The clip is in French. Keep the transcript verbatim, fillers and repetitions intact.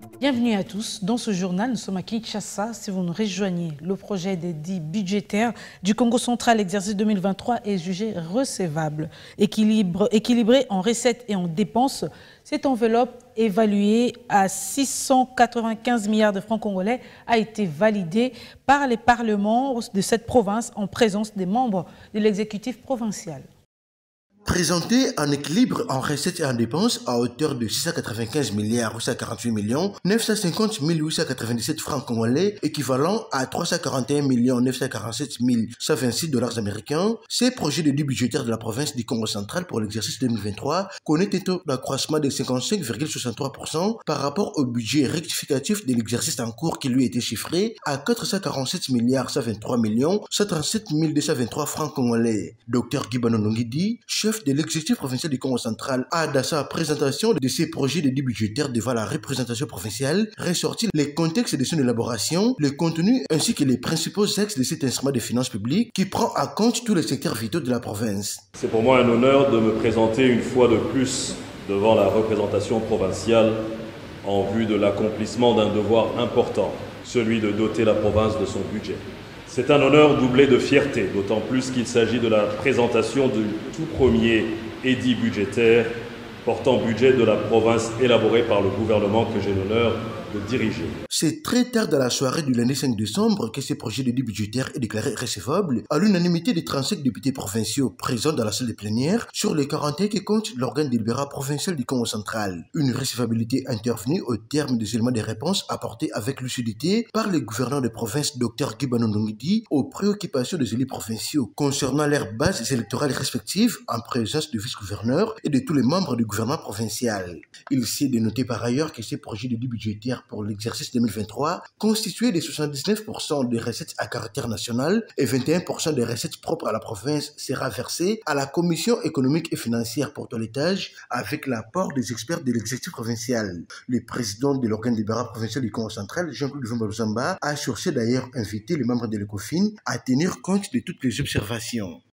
Bienvenue à tous. Dans ce journal, nous sommes à Kinshasa. Si vous nous rejoignez, le projet des dits budgétaires du Congo central exercice deux mille vingt-trois est jugé recevable. Équilibre, équilibré en recettes et en dépenses, cette enveloppe évaluée à six cent quatre-vingt-quinze milliards de francs congolais a été validée par les parlements de cette province en présence des membres de l'exécutif provincial. Présenté en équilibre en recettes et en dépenses à hauteur de six cent quatre-vingt-quinze milliards huit cent quarante-huit millions neuf cent cinquante mille huit cent quatre-vingt-dix-sept francs congolais, équivalent à trois cent quarante et un millions neuf cent quarante-sept mille cent vingt-six dollars américains, ces projets de dits budgétaires de la province du Congo central pour l'exercice deux mille vingt-trois connaît un taux d'accroissement de cinquante-cinq virgule soixante-trois pour cent par rapport au budget rectificatif de l'exercice en cours qui lui était chiffré à quatre cent quarante-sept milliards cent vingt-trois millions cent trente-sept mille deux cent vingt-trois francs congolais. Docteur Guibano Nongidi, chef de l'exécutif provincial du Congo central, a dans sa présentation de ses projets de dits budgétaires devant la représentation provinciale ressorti les contextes de son élaboration, le contenu ainsi que les principaux axes de cet instrument de finances publiques qui prend en compte tous les secteurs vitaux de la province. C'est pour moi un honneur de me présenter une fois de plus devant la représentation provinciale en vue de l'accomplissement d'un devoir important, celui de doter la province de son budget. C'est un honneur doublé de fierté, d'autant plus qu'il s'agit de la présentation du tout premier édit budgétaire portant budget de la province élaboré par le gouvernement que j'ai l'honneur de diriger. C'est très tard dans la soirée du lundi cinq décembre que ce projet de dits budgétaire est déclaré recevable à l'unanimité des trente-cinq députés provinciaux présents dans la salle de plénière sur les quarante et un qui compte l'organe délibérant provincial du Congo central. Une recevabilité intervenue au terme des éléments de réponse apportés avec lucidité par les gouverneurs de province Dr Guibano Nongidi aux préoccupations des élus provinciaux concernant leurs bases électorales respectives en présence du vice-gouverneur et de tous les membres du gouvernement provincial. Il s'est dénoté par ailleurs que ces projets de dits budgétaires pour l'exercice deux mille vingt-trois constitué de soixante-dix-neuf pour cent des recettes à caractère national et vingt et un pour cent des recettes propres à la province sera versé à la Commission économique et financière pour toilettage avec l'apport des experts de l'exécutif provincial. Le président de l'organe délibérant provincial du Congo central, Jean-Claude Vumba-Luzamba, a sur ce d'ailleurs invité les membres de l'ECOFIN à tenir compte de toutes les observations.